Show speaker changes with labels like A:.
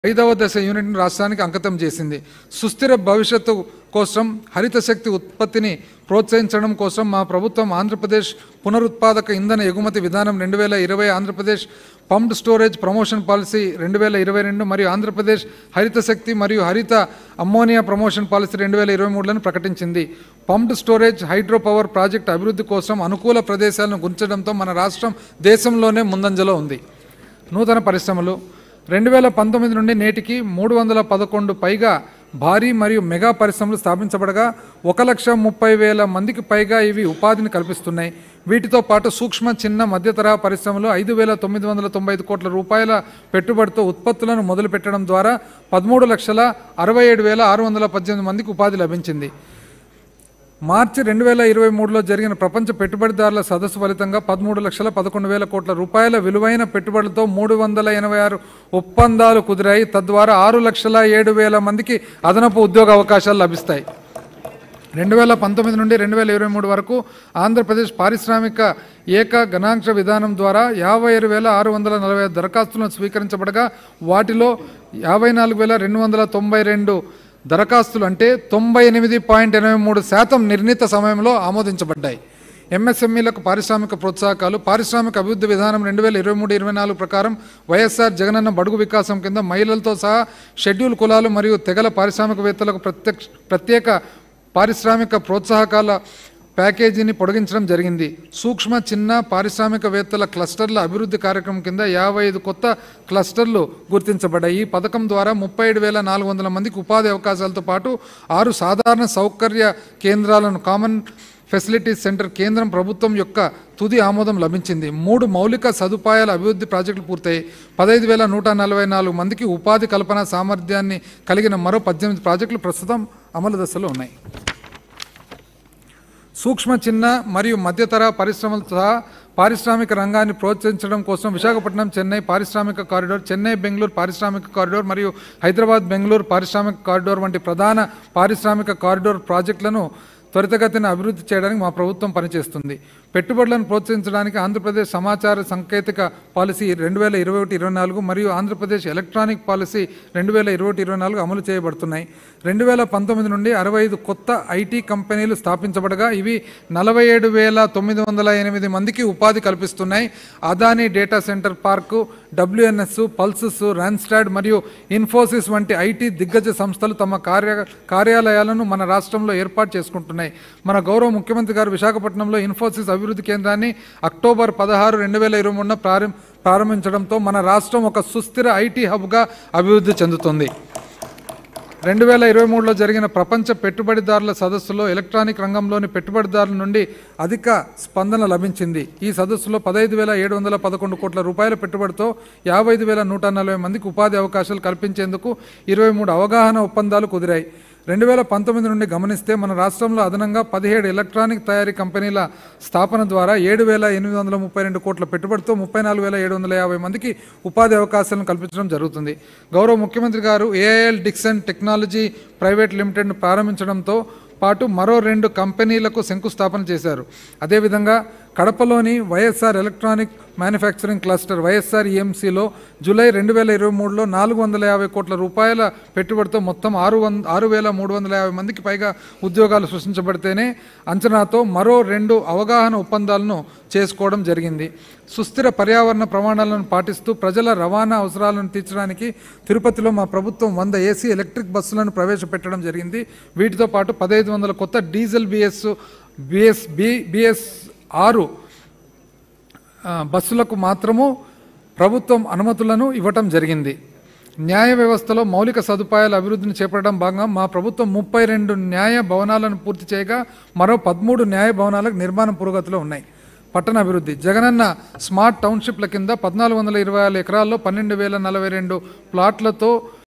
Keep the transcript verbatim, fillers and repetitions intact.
A: ఐదవ దశ యూనిట్ను రాష్ట్రానికి అంకితం చేసింది. సుస్థిర భవిష్యత్తు కోసం హరిత శక్తి ఉత్పత్తిని ప్రోత్సహించడం కోసం మా ప్రభుత్వం ఆంధ్రప్రదేశ్ పునరుత్పాదక ఇంధన ఎగుమతి విధానం రెండు వేల ఇరవై, Andhra Pradesh pumped storage promotion policy రెండు వేల ఇరవై రెండు మరియు ఆంధ్రప్రదేశ్ హరిత శక్తి మరియు హరిత అమ్మోనియా ప్రమోషన్ పాలసీ రెండు వేల ఇరవై మూడులను ప్రకటించింది. Pumped storage hydro power project అభివృద్ధి కోసం అనుకూల ప్రదేశాలను గుర్తించడంతో మన రాష్ట్రం దేశంలోనే ముందంజలో ఉంది. నూతన పరిశ్రమలు రెండు వేల పంతొమ్మిది నుండి నేటికి మూడు వందల పదకొండు పైగా భారీ మరియు మెగా పరిశ్రమలు స్థాపించబడగా ఒక లక్ష ముప్పై వేల మందికి పైగా ఇవి ఉపాధిని కల్పిస్తున్నాయి. వీటితో పాటు సూక్ష్మ చిన్న మధ్యతరహా పరిశ్రమలు ఐదు వేల తొమ్మిది వందల తొంభై ఐదు కోట్ల రూపాయల పెట్టుబడితో ఉత్పత్తులను మొదలుపెట్టడం ద్వారా పదమూడు లక్షల అరవై ఏడు వేల ఆరు వందల పద్దెనిమిది మందికి ఉపాధి లభించింది. మార్చి రెండు వేల ఇరవై మూడులో జరిగిన ప్రపంచ పెట్టుబడిదారుల సదస్సు ఫలితంగా పదమూడు లక్షల పదకొండు వేల కోట్ల రూపాయల విలువైన పెట్టుబడులతో మూడు వందల ఎనభై ఆరు ఒప్పందాలు కుదిరాయి. తద్వారా ఆరు లక్షల ఏడు వేల మందికి అదనపు ఉద్యోగ అవకాశాలు లభిస్తాయి. రెండు వేల పంతొమ్మిది నుండి రెండు వేల ఇరవై మూడు వరకు ఆంధ్రప్రదేశ్ పారిశ్రామిక ఏక గణాంక విధానం ద్వారా యాభై ఆరు వేల ఆరు వందల నలభై ఐదు దరఖాస్తులను స్వీకరించబడగా వాటిలో యాభై నాలుగు వేల రెండు వందల తొంభై రెండు దరఖాస్తులు అంటే తొంభై ఎనిమిది పాయింట్ ఎనభై మూడు శాతం నిర్ణీత సమయంలో ఆమోదించబడ్డాయి. ఎంఎస్ఎంఈలకు పారిశ్రామిక ప్రోత్సాహకాలు పారిశ్రామిక అభివృద్ధి విధానం రెండు వేల ఇరవై మూడు ఇరవై నాలుగు ప్రకారం వైఎస్ఆర్ జగనన్న బడుగు వికాసం కింద మహిళలతో సహా షెడ్యూల్ కులాలు మరియు తెగల పారిశ్రామికవేత్తలకు ప్రత్యక్ష ప్రత్యేక పారిశ్రామిక ప్రోత్సాహకాల ప్యాకేజీని పొడిగించడం జరిగింది. సూక్ష్మ చిన్న పారిశ్రామికవేత్తల క్లస్టర్ల అభివృద్ధి కార్యక్రమం కింద యాభై ఐదు కొత్త క్లస్టర్లు గుర్తించబడ్డాయి. ఈ పథకం ద్వారా ముప్పై ఏడు వేల నాలుగు వందల మందికి ఉపాధి అవకాశాలతో పాటు ఆరు సాధారణ సౌకర్య కేంద్రాలను కామన్ ఫెసిలిటీస్ సెంటర్ కేంద్రం ప్రభుత్వం యొక్క తుది ఆమోదం లభించింది. మూడు మౌలిక సదుపాయాల అభివృద్ధి ప్రాజెక్టులు పూర్తయి పదహైదు వేల నూట నలభై నాలుగు మందికి ఉపాధి కల్పన సామర్థ్యాన్ని కలిగిన మరో పద్దెనిమిది ప్రాజెక్టులు ప్రస్తుతం అమలు దశలో ఉన్నాయి. సూక్ష్మ చిన్న మరియు మధ్యతరహా పరిశ్రమలు సహా పారిశ్రామిక రంగాన్ని ప్రోత్సహించడం కోసం విశాఖపట్నం చెన్నై పారిశ్రామిక కారిడార్, చెన్నై బెంగళూరు పారిశ్రామిక కారిడార్ మరియు హైదరాబాద్ బెంగళూరు పారిశ్రామిక కారిడార్ వంటి ప్రధాన పారిశ్రామిక కారిడార్ ప్రాజెక్టులను త్వరితగతిన అభివృద్ధి చేయడానికి మా ప్రభుత్వం పనిచేస్తుంది. పెట్టుబడులను ప్రోత్సహించడానికి ఆంధ్రప్రదేశ్ సమాచార సాంకేతిక పాలసీ రెండు వేల ఇరవై ఒకటి ఇరవై నాలుగు మరియు ఆంధ్రప్రదేశ్ ఎలక్ట్రానిక్ పాలసీ రెండు వేల ఇరవై ఒకటి ఇరవై నాలుగు అమలు చేయబడుతున్నాయి. రెండు వేల పంతొమ్మిది నుండి అరవై ఐదు కొత్త ఐటీ కంపెనీలు స్థాపించబడగా ఇవి నలభై ఏడు వేల తొమ్మిది వందల ఎనిమిది మందికి ఉపాధి కల్పిస్తున్నాయి. Adani data centre park, WNS, Pulsus, Randstad మరియు ఇన్ఫోసిస్ వంటి ఐటీ దిగ్గజ సంస్థలు తమ కార్య కార్యాలయాలను మన రాష్ట్రంలో ఏర్పాటు చేసుకుంటున్నాయి. మన గౌరవ ముఖ్యమంత్రి గారు విశాఖపట్నంలో ఇన్ఫోసిస్ అభివృద్ధి కేంద్రాన్ని అక్టోబర్ పదహారు రెండు వేల ఇరవై మూడున ప్రారంభ ప్రారంభించడంతో మన రాష్ట్రం ఒక సుస్థిర ఐటీ హబ్గా అభివృద్ధి చెందుతుంది. రెండు వేల ఇరవై మూడులో జరిగిన ప్రపంచ పెట్టుబడిదారుల సదస్సులో ఎలక్ట్రానిక్ రంగంలోని పెట్టుబడిదారుల నుండి అధిక స్పందన లభించింది. ఈ సదస్సులో పదహైదు వేల ఏడు వందల పదకొండు కోట్ల రూపాయల పెట్టుబడితో యాభై ఐదు వేల నూట నలభై మందికి ఉపాధి అవకాశాలు కల్పించేందుకు ఇరవై మూడు అవగాహన ఒప్పందాలు కుదిరాయి. రెండు వేల పంతొమ్మిది నుండి గమనిస్తే మన రాష్ట్రంలో అదనంగా పదిహేడు ఎలక్ట్రానిక్ తయారీ కంపెనీల స్థాపన ద్వారా ఏడు వేల ఎనిమిది వందల ముప్పై రెండు కోట్ల పెట్టుబడితో ముప్పై నాలుగు వేల ఏడు వందల యాభై మందికి ఉపాధి అవకాశాలను కల్పించడం జరుగుతుంది. గౌరవ ముఖ్యమంత్రి గారు ఏఐఎల్ డిక్సన్ టెక్నాలజీ ప్రైవేట్ లిమిటెడ్ను ప్రారంభించడంతో పాటు మరో రెండు కంపెనీలకు శంకుస్థాపన చేశారు. అదేవిధంగా కడపలోని YSR electronic manufacturing cluster YSR ఈఎంసీలో జూలై రెండు వేల ఇరవై మూడులో నాలుగు వందల యాభై కోట్ల రూపాయల పెట్టుబడితో మొత్తం ఆరు వంద ఆరు వేల మూడు వందల యాభై మందికి పైగా ఉద్యోగాలు సృష్టించబడితేనే అంచనాతో మరో రెండు అవగాహన ఒప్పందాలను చేసుకోవడం జరిగింది. సుస్థిర పర్యావరణ ప్రమాణాలను పాటిస్తూ ప్రజల రవాణా అవసరాలను తీర్చడానికి తిరుపతిలో మా ప్రభుత్వం వంద ఏసీ ఎలక్ట్రిక్ బస్సులను ప్రవేశపెట్టడం జరిగింది. వీటితో పాటు పదహైదు వందల కొత్త diesel BS BS B BS ఆరు బస్సులకు మాత్రము ప్రభుత్వం అనుమతులను ఇవ్వటం జరిగింది. న్యాయ వ్యవస్థలో మౌలిక సదుపాయాల అభివృద్ధిని చేపట్టడం భాగంగా మా ప్రభుత్వం ముప్పై రెండు న్యాయ భవనాలను పూర్తి చేయగా మరో పదమూడు న్యాయ భవనాలకు నిర్మాణం పురోగతిలో ఉన్నాయి. పట్టణ అభివృద్ధి జగనన్న స్మార్ట్ టౌన్షిప్ల కింద పద్నాలుగు వందల ఇరవై ఆరు ఎకరాల్లో పన్నెండు వేల నలభై రెండు ప్లాట్లతో